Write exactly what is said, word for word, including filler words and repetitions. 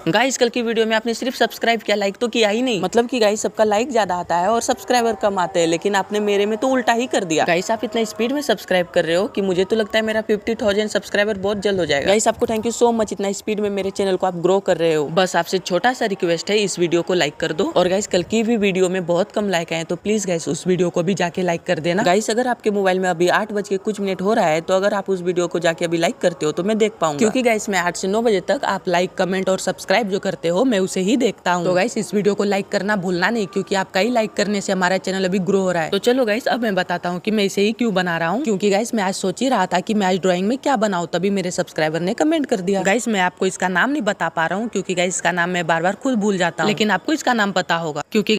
Guys कल की video में आपने सिर्फ सब्सक्राइब किया, लाइक तो किया ही नहीं। मतलब कि गाइस सबका लाइक ज्यादा आता है और सब्सक्राइबर कम आते हैं, लेकिन आपने मेरे में तो उल्टा ही कर दिया। गाइस आप इतना स्पीड में सब्सक्राइब कर रहे हो कि मुझे तो लगता है मेरा फिफ्टी थाउजेंड सब्सक्राइबर बहुत जल्द हो जाएगा। गाइस आपको थैंक यू सो मच, इतना स्पीड में मेरे चैनल को आप ग्रो कर रहे हो। बस आपसे छोटा सा रिक्वेस्ट है, इस वीडियो को लाइक कर दो। और गाइस कल की भी वीडियो में बहुत कम लाइक आए, तो प्लीज गाइस उस वीडियो को भी जाके लाइक कर देना। गाइस अगर आपके मोबाइल में अभी आठ बज के कुछ मिनट हो रहा है, तो अगर आप उस वीडियो को जाके अभी लाइक करते हो तो मैं देख पाऊंगा, क्योंकि गाइस मैं आठ से नौ बजे तक आप लाइक, कमेंट और सब्सक्राइब जो करते हो मैं उसे ही देखता हूँ। तो गाइस इस वीडियो को लाइक करना भूलना नहीं, क्योंकि आपका ही लाइक करने से हमारा चैनल अभी ग्रो हो रहा है। तो चलो गाइस अब मैं बताता हूँ कि मैं इसे ही क्यों बना रहा हूँ, क्योंकि गाइस मैं आज सोच ही रहा था कि मैं आज ड्राइंग में क्या बनाऊँ, तभी मेरे सब्सक्राइबर ने कमेंट कर दिया। गाइस मैं आपको इसका नाम नहीं बता पा रहा हूँ, क्योंकि गाइस इसका नाम मैं बार बार खुद भूल जाता हूँ, लेकिन आपको इसका नाम पता होगा, क्योंकि